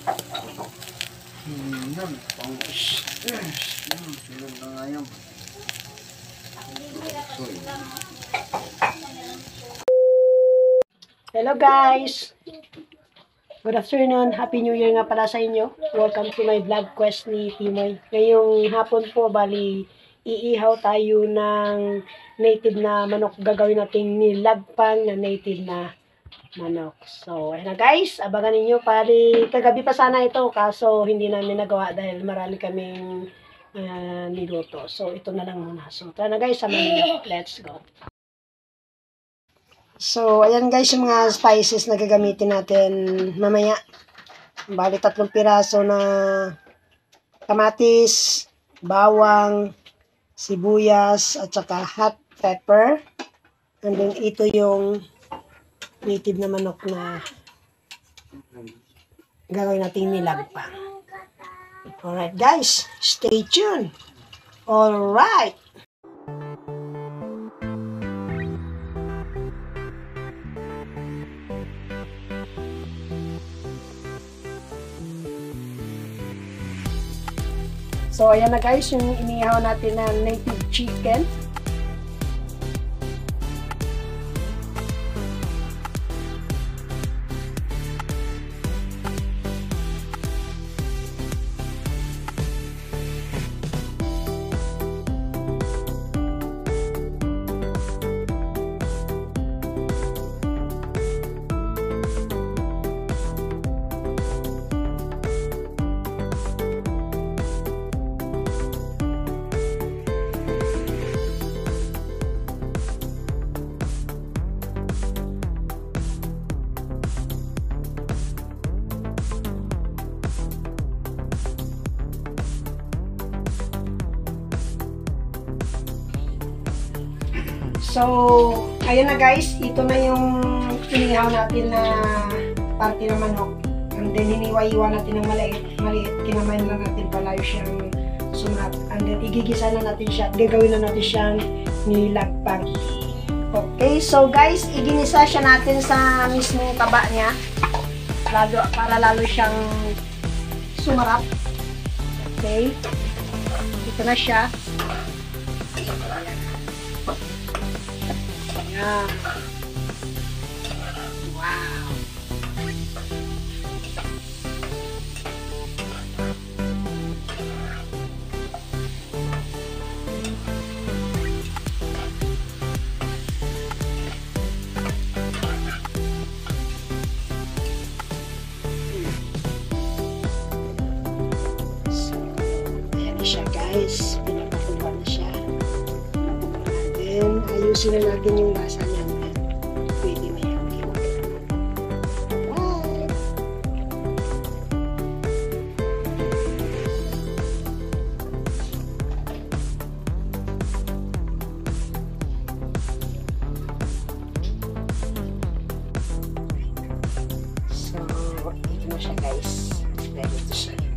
Yan, silog na nga yan. Hello guys! Good afternoon. Happy New Year nga pala sa inyo. Welcome to my vlog quest ni Timoy. Ngayong hapon po, bali, iihaw tayo ng native na manok. Gagawin natin nilagpang na native na manok. So, ayun na guys. Abangan ninyo. Pari, kagabi pa sana ito. Kaso, hindi namin nagawa dahil marami kaming niluto. So, ito na lang muna. So, tara na guys. Samahan niyo. Let's go. So, ayan guys, yung mga spices na gagamitin natin mamaya. Bali, 3 piraso na kamatis, bawang, sibuyas, at saka hot pepper. And then, ito yung native na manok na gagawin natin nilagpang. Alright guys, stay tuned. Alright. So, ayan na guys, yung inihaw natin na native chicken. So, ayan na guys, ito na yung inihaw natin na parte ng manok. And then, hiniwa-iwa natin ng maliit. Kinamain lang natin palayo siyang sumat. And then, igigisa na natin siya. Gagawin na natin siyang nilagpang. Okay, so guys, iginisa siya natin sa mismong taba niya. Para lalo siyang sumarap. Okay. Ito na siya. Ayan. Wow. So, ayan na siya guys. Pinapakuha na siya. And ayusin na natin yung lasa niya. Pwede na yan. Bye! So, ito na siya guys. Ready to serve.